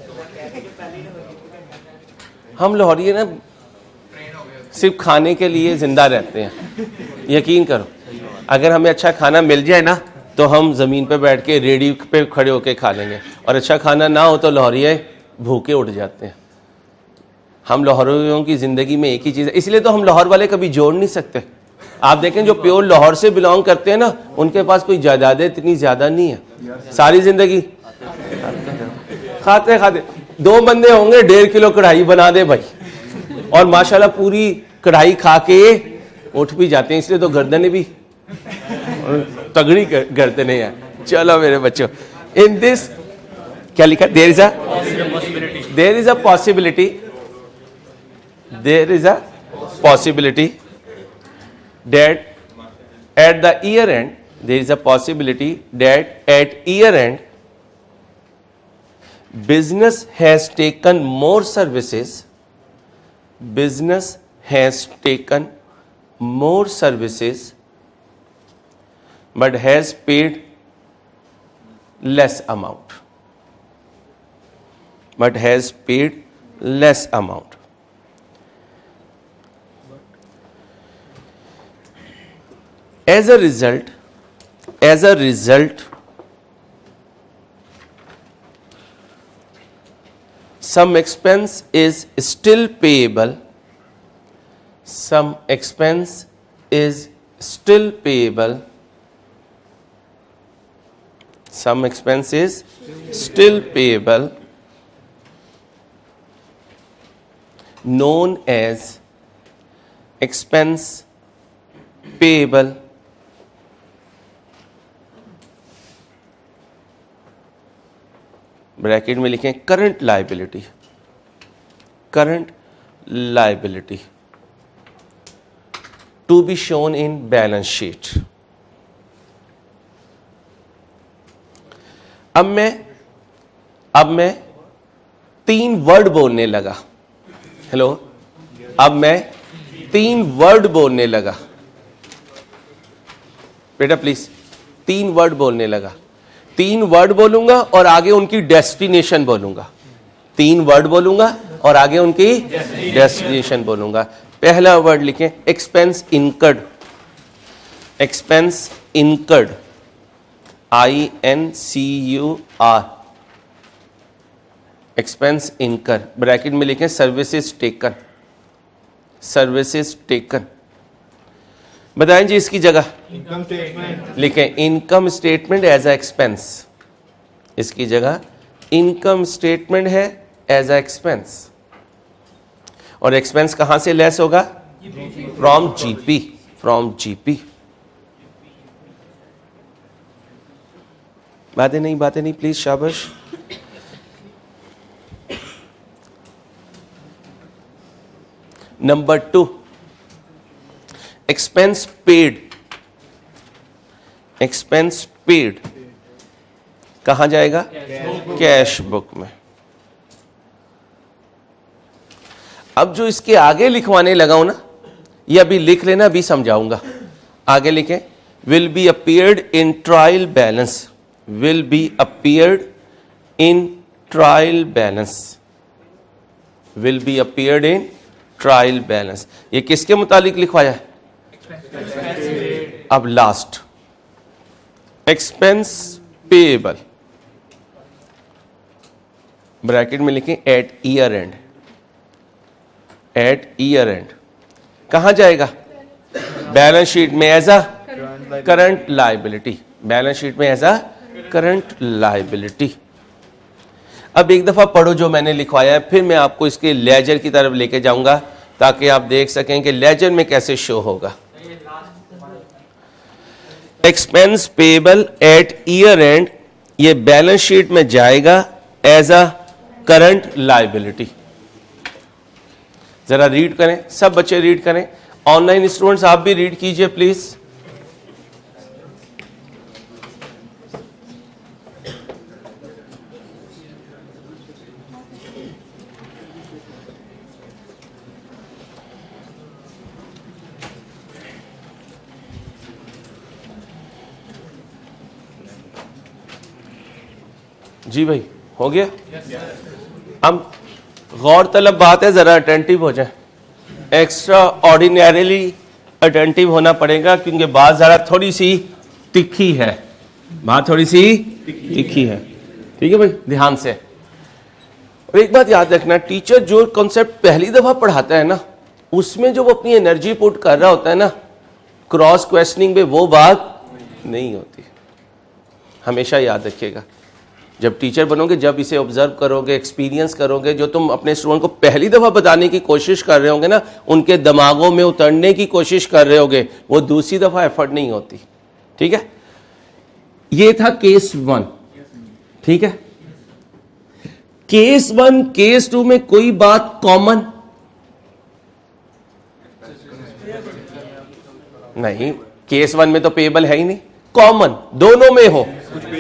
हम लाहौरी ना सिर्फ खाने के लिए जिंदा रहते हैं। यकीन करो, अगर हमें अच्छा खाना मिल जाए ना तो हम ज़मीन पे बैठ के रेडी पे खड़े होके खा लेंगे, और अच्छा खाना ना हो तो लाहौरिये भूखे उठ जाते हैं। हम लाहौरियों की ज़िंदगी में एक ही चीज़ है, इसलिए तो हम लाहौर वाले कभी जोड़ नहीं सकते। आप देखें जो प्योर लाहौर से बिलोंग करते हैं ना, उनके पास कोई जायदादें इतनी ज़्यादा नहीं है। सारी ज़िंदगी खाते खाते दो बंदे होंगे, डेढ़ किलो कढ़ाई बना दे भाई, और माशाल्लाह पूरी कढ़ाई खा के उठ भी जाते हैं, इसलिए तो गर्दनें भी तगड़ी गर्दनें हैं। चलो मेरे बच्चों, इन दिस क्या लिखा, there is a there is a possibility there is a possibility that at the year end there is a possibility that at year end business has taken more services business has taken more services but has paid less amount but has paid less amount. As a result As a result, some expense is still payable. Some expense is still payable. Some expense is still payable, known as expense payable bracket में लिखें current liability current liability to be shown in balance sheet. अब मैं अब मैं तीन word बोलने लगा। Hello, अब मैं तीन वर्ड बोलने लगा। बेटा प्लीज, तीन वर्ड बोलने लगा। तीन वर्ड बोलूंगा और आगे उनकी डेस्टिनेशन बोलूंगा। तीन वर्ड बोलूंगा और आगे उनकी डेस्टिनेशन बोलूंगा। पहला वर्ड लिखें expense incurred. Expense incurred, I N C U R, expense incurred. Bracket में लिखें सर्विसेज टेकन। Services taken. बताएं जी इसकी जगह इनकम स्टेटमेंट लिखें। Income statement as a expense. इसकी जगह इनकम स्टेटमेंट है एज अ एक्सपेंस। और एक्सपेंस कहां से लेस होगा? From GP. From GP. बातें नहीं बातें नहीं प्लीज, शाबाश। Number two, expense paid. Expense paid कहां जाएगा? कैश बुक में। अब जो इसके आगे लिखवाने लगा हूं ना, ये अभी लिख लेना, अभी समझाऊंगा। आगे लिखें will be appeared in trial balance. Will be appeared in trial balance. Will be appeared in trial balance. ये किसके मुतालिक लिखवाया है? अब लास्ट, एक्सपेंस पेएबल। ब्रैकेट में लिखें at year end. At year end कहां जाएगा? बैलेंस शीट में as a current liability. Balance sheet में एज अ करंट लायबिलिटी। अब एक दफा पढ़ो जो मैंने लिखवाया है, फिर मैं आपको इसके लेजर की तरफ लेके जाऊंगा ताकि आप देख सकें कि लेजर में कैसे शो होगा। Expense payable at year end, ये बैलेंस शीट में जाएगा एज अ करंट लायबिलिटी। जरा रीड करें, सब बच्चे रीड करें। ऑनलाइन स्टूडेंट्स आप भी रीड कीजिए प्लीज। जी भाई, हो गया? अब गौर तलब बात है, जरा अटेंटिव हो जाए। एक्स्ट्रा ऑर्डिनरीली अटेंटिव होना पड़ेगा क्योंकि बात जरा थोड़ी सी तिखी है। बात थोड़ी सी तिखी है, ठीक है भाई, ध्यान से। और एक बात याद रखना, टीचर जो कॉन्सेप्ट पहली दफा पढ़ाता है ना, उसमें जो वो अपनी एनर्जी पुट कर रहा होता है ना, क्रॉस क्वेश्चनिंग में वो बात नहीं होती। हमेशा याद रखिएगा। जब टीचर बनोगे, जब इसे ऑब्जर्व करोगे, एक्सपीरियंस करोगे, जो तुम अपने स्टूडेंट को पहली दफ़ा बताने की कोशिश कर रहे होगे ना, उनके दिमागों में उतरने की कोशिश कर रहे होगे, वो दूसरी दफ़ा एफर्ट नहीं होती। ठीक है, ये था केस वन। ठीक है, केस वन केस टू में कोई बात कॉमन नहीं। केस वन में तो पेएबल है ही नहीं, कॉमन दोनों में हो।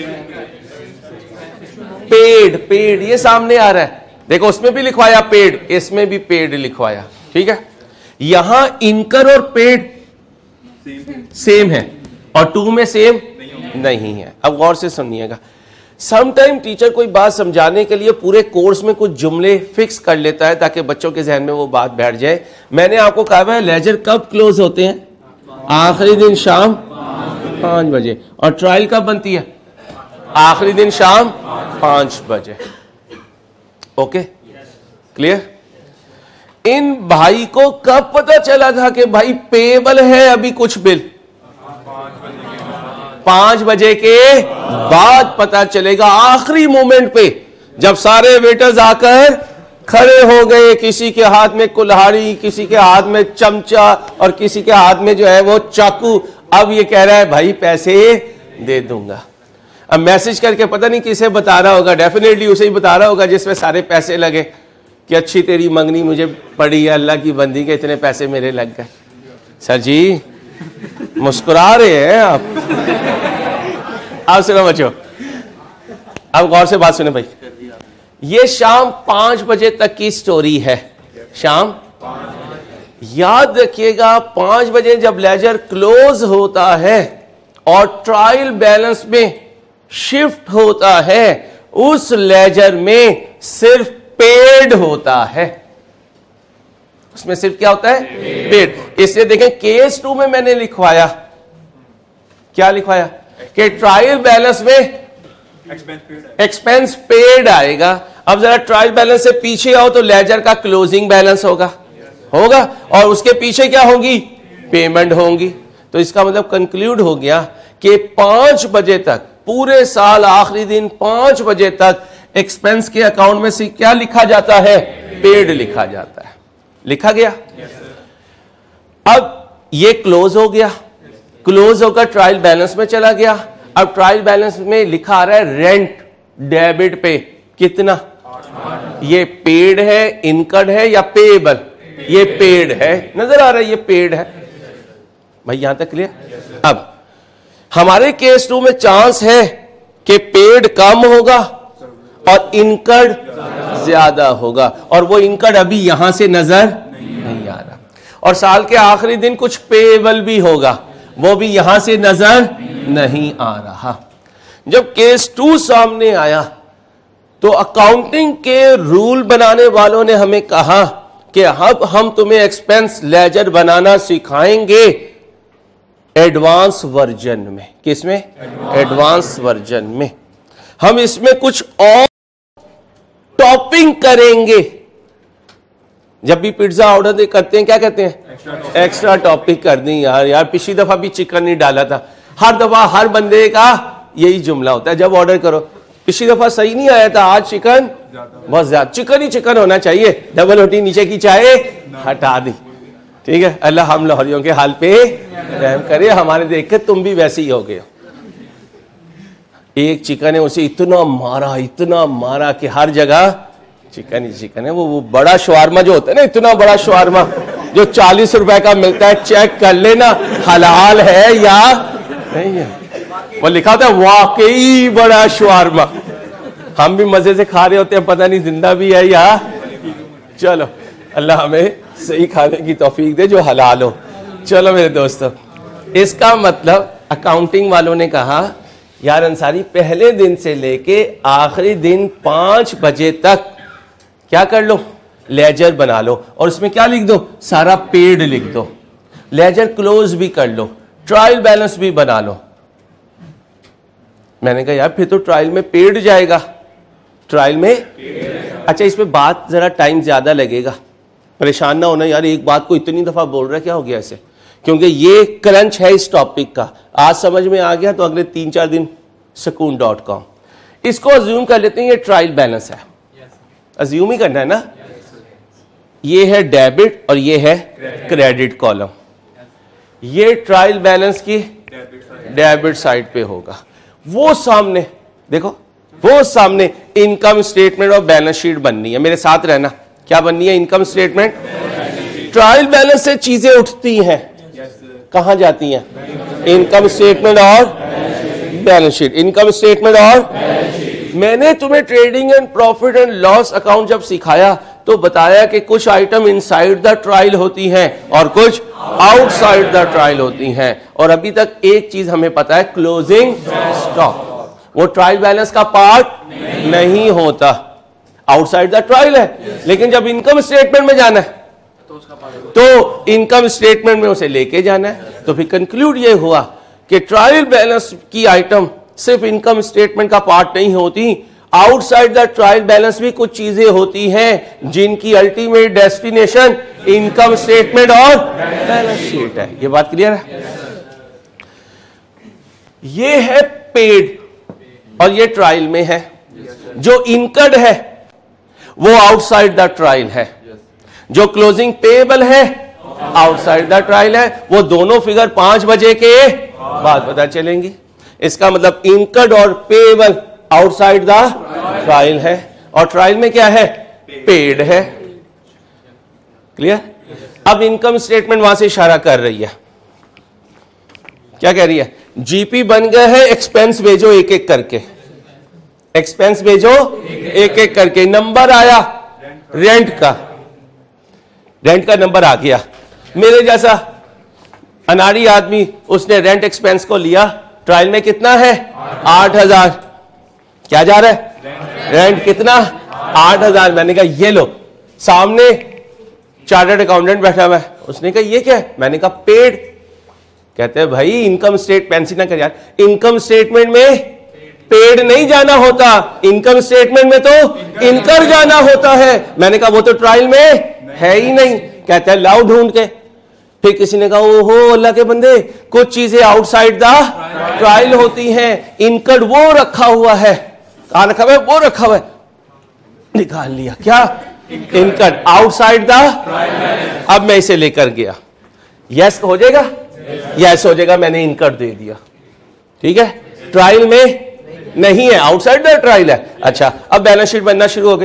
पेड पेड ये सामने आ रहा है, देखो उसमें भी लिखवाया पेड, इसमें भी पेड लिखवाया। ठीक है, यहां इनकर और पेड सेम है और टू में सेम नहीं है। अब गौर से सुनिएगा, समटाइम टीचर कोई बात समझाने के लिए पूरे कोर्स में कुछ जुमले फिक्स कर लेता है ताकि बच्चों के जहन में वो बात बैठ जाए। मैंने आपको कहा है लेजर कब क्लोज होते हैं? आखिरी दिन शाम पांच बजे। और ट्रायल कब बनती है? आखिरी दिन शाम पांच बजे। Okay, clear? इन भाई को कब पता चला था कि भाई पेएबल है अभी कुछ बिल? पांच बजे के बाद पता चलेगा, आखिरी मोमेंट पे, जब सारे वेटर्स आकर खड़े हो गए, किसी के हाथ में कुल्हाड़ी, किसी के हाथ में चमचा और किसी के हाथ में जो है वो चाकू। अब ये कह रहा है भाई पैसे दे दूंगा। अब मैसेज करके पता नहीं किसे बता रहा होगा, डेफिनेटली उसे ही बता रहा होगा जिसमें सारे पैसे लगे कि अच्छी तेरी मंगनी मुझे पड़ी है, अल्लाह की बंदी के इतने पैसे मेरे लग गए। सर जी मुस्कुरा रहे हैं आप। आप सुनो बच्चों, अब गौर से बात सुने भाई। ये शाम पांच बजे तक की स्टोरी है। शाम याद रखिएगा, पांच बजे जब लेजर क्लोज होता है और ट्रायल बैलेंस में शिफ्ट होता है, उस लेजर में सिर्फ पेड होता है। उसमें सिर्फ क्या होता है? पेड। इसलिए देखें केस टू में मैंने लिखवाया, क्या लिखवाया कि ट्रायल बैलेंस में एक्सपेंस पेड आएगा। अब जरा ट्रायल बैलेंस से पीछे आओ तो लेजर का क्लोजिंग बैलेंस होगा होगा और उसके पीछे क्या होगी? पेमेंट होंगी। तो इसका मतलब कंक्लूड हो गया कि पांच बजे तक, पूरे साल आखिरी दिन पांच बजे तक एक्सपेंस के अकाउंट में से क्या लिखा जाता है? पेड लिखा जाता है। लिखा गया। अब ये क्लोज हो गया, क्लोज होकर ट्रायल बैलेंस में चला गया। अब ट्रायल बैलेंस में लिखा आ रहा है रेंट डेबिट पे कितना? ये पेड है, इनकर्ड है या पेएबल? ये पेड है, नजर आ रहा है ये पेड है भाई। यहां तक क्लियर? अब हमारे केस टू में चांस है कि पेड कम होगा और इनकर्ड ज्यादा होगा, और वो इनकर्ड अभी यहां से नजर नहीं आ रहा। और साल के आखिरी दिन कुछ पेएबल भी होगा, वो भी यहां से नजर नहीं आ रहा। जब केस टू सामने आया तो अकाउंटिंग के रूल बनाने वालों ने हमें कहा कि अब हम तुम्हें एक्सपेंस लेजर बनाना सिखाएंगे एडवांस वर्जन में। किसमें? एडवांस वर्जन में। हम इसमें कुछ और टॉपिंग करेंगे। जब भी पिज्जा ऑर्डर दे करते हैं क्या कहते हैं? एक्स्ट्रा टॉपिक कर दी यार। यार पिछली दफा भी चिकन नहीं डाला था। हर दफा हर बंदे का यही जुमला होता है जब ऑर्डर करो, पिछली दफा सही नहीं आया था, आज चिकन बहुत ज्यादा, चिकन ही चिकन होना चाहिए, डबल रोटी नीचे की चाय हटा दी। ठीक है, अल्लाह हम लाहौरियों के हाल पे रहम करे, हमारे देख के तुम भी वैसे ही हो गए। एक चिकन है, उसे इतना मारा इतना मारा कि हर जगह चिकन ही चिकन है। वो वो बड़ा शवारमा जो होता है ना, इतना बड़ा शवारमा जो चालीस रुपए का मिलता है, चेक कर लेना हलाल है या नहीं है। वो लिखा होता है वाकई बड़ा शवारमा। हम भी मजे से खा रहे होते हैं, पता नहीं जिंदा भी है या। चलो अल्लाह हमें सही खाने की तौफीक दे जो हलाल हो। चलो मेरे दोस्तों, इसका मतलब अकाउंटिंग वालों ने कहा यार अंसारी पहले दिन से लेके आखिरी दिन पांच बजे तक क्या कर लो? लेजर बना लो और उसमें क्या लिख दो? सारा पेड लिख दो। लेजर क्लोज भी कर लो, ट्रायल बैलेंस भी बना लो। मैंने कहा यार फिर तो ट्रायल में पेड जाएगा। ट्रायल में अच्छा, इसमें बात जरा टाइम ज्यादा लगेगा, परेशान ना होना यार, एक बात को इतनी दफा बोल रहा है क्या हो गया ऐसे, क्योंकि ये क्रंच है इस टॉपिक का। आज समझ में आ गया तो अगले तीन चार दिन सुकून डॉट कॉम इसको अज्यूम कर लेते हैं ये ट्रायल बैलेंस है, अज्यूम ही करना है ना। ये है डेबिट और ये है क्रेडिट कॉलम। ये ट्रायल बैलेंस की डेबिट साइड पे होगा। वो सामने देखो, वो सामने इनकम स्टेटमेंट और बैलेंस शीट बननी है। मेरे साथ रहना, क्या बननी है? Income statement. ट्रायल बैलेंस से चीजें उठती हैं, कहां जाती हैं? इनकम स्टेटमेंट और बैलेंस शीट। इनकम स्टेटमेंट और मैंने तुम्हें trading and profit and loss account जब सिखाया तो बताया कि कुछ आइटम इनसाइड द ट्रायल होती हैं और कुछ आउटसाइड द ट्रायल होती हैं। और अभी तक एक चीज हमें पता है, क्लोजिंग स्टॉक वो ट्रायल बैलेंस का पार्ट नहीं, नहीं होता, आउटसाइड द ट्रायल है। लेकिन जब इनकम स्टेटमेंट में जाना है तो इनकम स्टेटमेंट में उसे लेके जाना है। तो फिर कंक्लूड ये हुआ कि ट्रायल बैलेंस की आइटम सिर्फ इनकम स्टेटमेंट का पार्ट नहीं होती, आउटसाइड द ट्रायल बैलेंस भी कुछ चीजें होती हैं जिनकी अल्टीमेट डेस्टिनेशन इनकम स्टेटमेंट और बैलेंस शीट है। ये बात क्लियर है? ये है पेड और ये ट्रायल में है। जो इनकर्ड है वो आउटसाइड द ट्रायल है, जो क्लोजिंग पेएबल है आउटसाइड द ट्रायल है। वो दोनों फिगर पांच बजे के बाद पता चलेंगी। इसका मतलब इनकर्ड और पेएबल आउटसाइड द ट्रायल है और ट्रायल में क्या है? पेड है। क्लियर? अब इनकम स्टेटमेंट वहां से इशारा कर रही है, क्या कह रही है? जीपी बन गया है, एक्सपेंस भेजो एक एक करके, एक्सपेंस भेजो एक एक करके। नंबर आया रेंट का, रेंट का नंबर आ गया। मेरे जैसा अनाड़ी आदमी उसने रेंट एक्सपेंस को लिया, ट्रायल में कितना है? आठ हजार। क्या जा रहा है? रेंट कितना? आठ हजार। मैंने कहा ये लो, सामने चार्टर्ड अकाउंटेंट बैठा हुआ है, उसने कहा ये क्या है? मैंने कहा पेड। कहते हैं भाई इनकम स्टेट पेंसिल ना कर यार, इनकम स्टेटमेंट में पेड नहीं जाना होता, इनकम स्टेटमेंट में तो इनकर जाना होता है। मैंने कहा वो तो ट्रायल में है ही नहीं। कहते हैं लाओ ढूंढ के। फिर किसी ने कहा ओहो अल्लाह के बंदे, कुछ चीजें आउटसाइड द ट्रायल होती हैं, इनकर्ड वो रखा हुआ है। कहां रखा हुआ है? वो रखा हुआ है, निकाल लिया। क्या? Incurred outside the. अब मैं इसे लेकर गया, यस हो जाएगा? यस हो जाएगा, मैंने इनकर्ड दे दिया। ठीक है, ट्रायल में नहीं है, आउटसाइड द ट्रायल है। अच्छा, अब बैलेंस शीट बनना शुरू हो गई।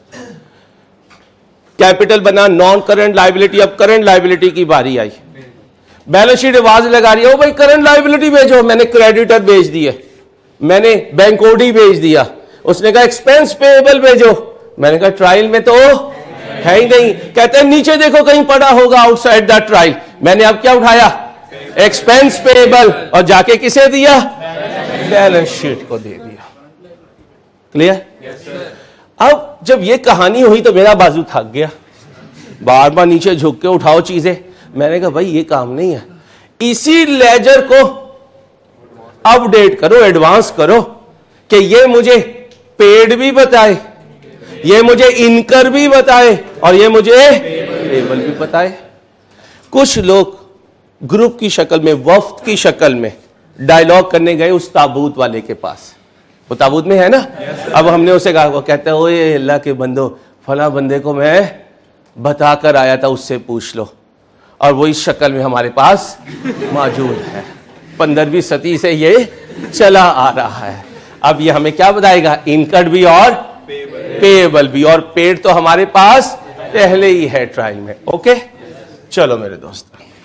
कैपिटल बना, नॉन करंट लायबिलिटी। अब करंट लायबिलिटी की बारी आई। बैलेंस शीट आवाज लगा रही है, ओ भाई करंट लायबिलिटी भेजो। मैंने क्रेडिटर भेज दिए, मैंने बैंक ओडी भेज दिया। उसने कहा एक्सपेंस पेएबल भेजो। मैंने कहा ट्रायल में तो है ही नहीं। कहते हैं नीचे देखो कहीं पड़ा होगा आउटसाइड द ट्रायल। मैंने अब क्या उठाया? एक्सपेंस पेएबल, और जाके किसे दिया? बैलेंस शीट को दे दिया। क्लियर? अब जब ये कहानी हुई तो मेरा बाजू थक गया, बार बार नीचे झुक के उठाओ चीजें। मैंने कहा भाई ये काम नहीं है, इसी लेजर को अपडेट करो, एडवांस करो कि ये मुझे पेड भी बताए, ये मुझे इनकर भी बताए और ये मुझे पेबल भी बताए। कुछ लोग ग्रुप की शक्ल में, वफ्द की शक्ल में डायलॉग करने गए उस ताबूत वाले के पास। वो ताबूत में है ना। अब हमने उसे कहा, वो कहता है ओए अल्लाह के बंदो, फला बंदे को मैं बता कर आया था, उससे पूछ लो। और वो इस शक्ल में हमारे पास मौजूद है। पंद्रहवीं सदी से ये चला आ रहा है। अब ये हमें क्या बताएगा? इनकर्ड भी और पेएबल भी। और पेड तो हमारे पास पहले ही है ट्रायल में। ओके, चलो मेरे दोस्त,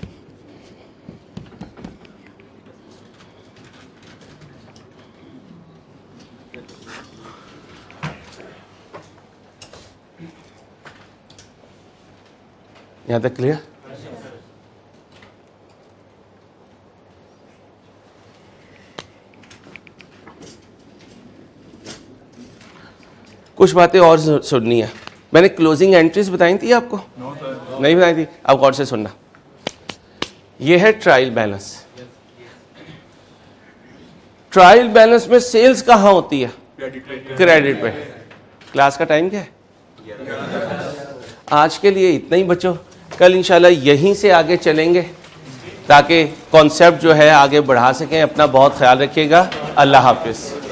यहां तक क्लियर? कुछ बातें और सुननी है। मैंने क्लोजिंग एंट्रीज बताई थी आपको? no, नहीं बताई थी। अब गौर से सुनना। यह है ट्रायल बैलेंस। ट्रायल बैलेंस में सेल्स कहां होती है? क्रेडिट पे। क्लास का टाइम क्या है? आज के लिए इतना ही बच्चों, कल इंशाल्लाह यहीं से आगे चलेंगे ताकि कॉन्सेप्ट जो है आगे बढ़ा सकें। अपना बहुत ख्याल रखिएगा। अल्लाह हाफिज।